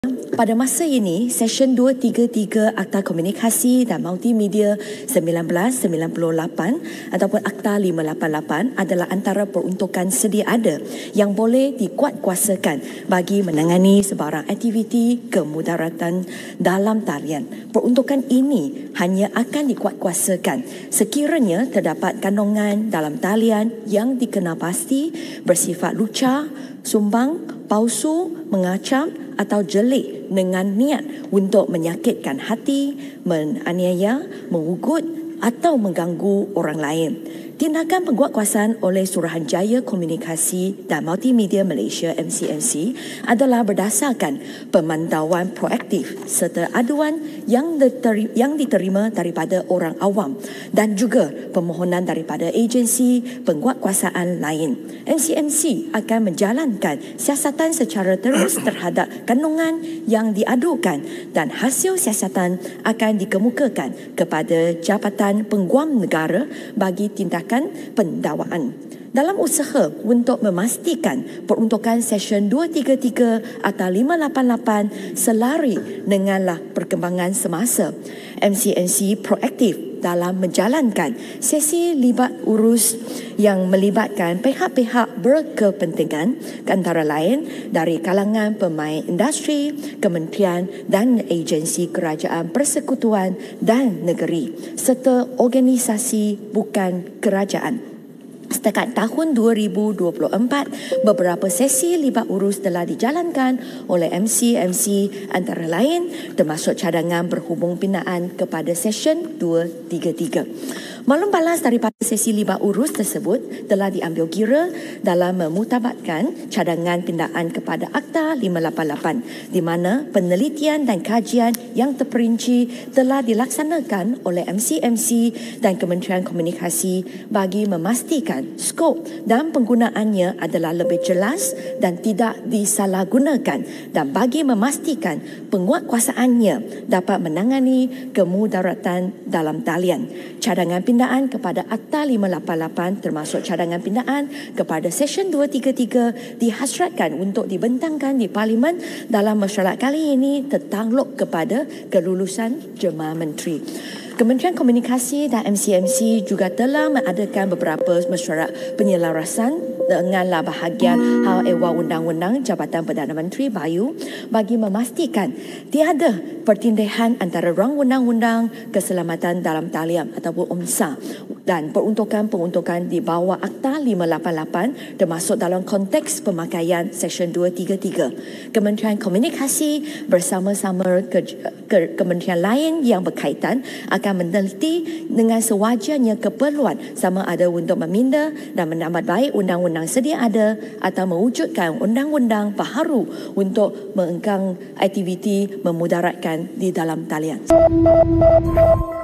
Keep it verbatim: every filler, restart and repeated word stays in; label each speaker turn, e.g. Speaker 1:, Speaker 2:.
Speaker 1: Pada masa ini, Seksyen dua tiga tiga Akta Komunikasi dan Multimedia seribu sembilan ratus sembilan puluh lapan ataupun Akta lima lapan lapan adalah antara peruntukan sedia ada yang boleh dikuatkuasakan bagi menangani sebarang aktiviti kemudaratan dalam talian. Peruntukan ini hanya akan dikuatkuasakan sekiranya terdapat kandungan dalam talian yang dikenal pasti bersifat lucah, sumbang, palsu, mengacam atau jelik dengan niat untuk menyakitkan hati, menganiaya, mengugut atau mengganggu orang lain. Tindakan penguatkuasaan oleh Suruhanjaya Komunikasi dan Multimedia Malaysia M C M C adalah berdasarkan pemantauan proaktif serta aduan yang, diteri, yang diterima daripada orang awam dan juga permohonan daripada agensi penguatkuasaan lain. M C M C akan menjalankan siasatan secara terus terhadap kandungan yang diadukan dan hasil siasatan akan dikemukakan kepada Jabatan Peguam Negara bagi tindakan pendakwaan. Dalam usaha untuk memastikan peruntukan Seksyen dua tiga tiga atau lima lapan lapan selari denganlah perkembangan semasa, M C M C proaktif dalam menjalankan sesi libat urus yang melibatkan pihak-pihak berkepentingan antara lain dari kalangan pemain industri, kementerian dan agensi kerajaan persekutuan dan negeri serta organisasi bukan kerajaan. Setakat tahun dua ribu dua puluh empat, beberapa sesi libat urus telah dijalankan oleh M C M C antara lain termasuk cadangan berhubung pinaan kepada Seksyen dua tiga tiga. Maklum balas daripada sesi libat urus tersebut telah diambil kira dalam memutabatkan cadangan pindaan kepada Akta lima lapan lapan di mana penelitian dan kajian yang terperinci telah dilaksanakan oleh M C M C dan Kementerian Komunikasi bagi memastikan skop dan penggunaannya adalah lebih jelas dan tidak disalahgunakan dan bagi memastikan penguatkuasaannya dapat menangani kemudaratan dalam talian. Cadangan pindaan kepada Akta lima lapan lapan termasuk cadangan pindaan kepada Seksyen dua tiga tiga dihasratkan untuk dibentangkan di Parlimen dalam mesyuarat kali ini tertakluk kepada kelulusan Jemaah Menteri. Kementerian Komunikasi dan M C M C juga telah mengadakan beberapa mesyuarat penyelarasan denganlah bahagian hal ehwal undang-undang Jabatan Perdana Menteri B A U bagi memastikan tiada pertindihan antara rang undang-undang keselamatan dalam talian ataupun U M S A dan peruntukan-peruntukan di bawah Akta lima lapan lapan termasuk dalam konteks pemakaian Seksyen dua tiga tiga. Kementerian Komunikasi bersama-sama ke, ke kementerian lain yang berkaitan akan meneliti dengan sewajarnya keperluan sama ada untuk meminda dan menambah baik undang-undang sedia ada atau mewujudkan undang-undang baharu untuk mengengkang aktiviti memudaratkan di dalam talian.